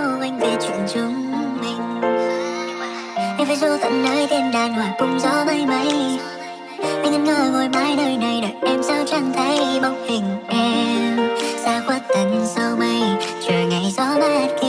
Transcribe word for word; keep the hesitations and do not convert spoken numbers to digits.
anh về chuyện chúng mình. Em phải du tận nơi thiên đàng hòa cùng gió mây mây. Anh ngẩn ngơ ngồi mãi nơi này đợi em sao chẳng thấy bóng hình em xa khuất tận sâu mây, chờ ngày gió mát kia.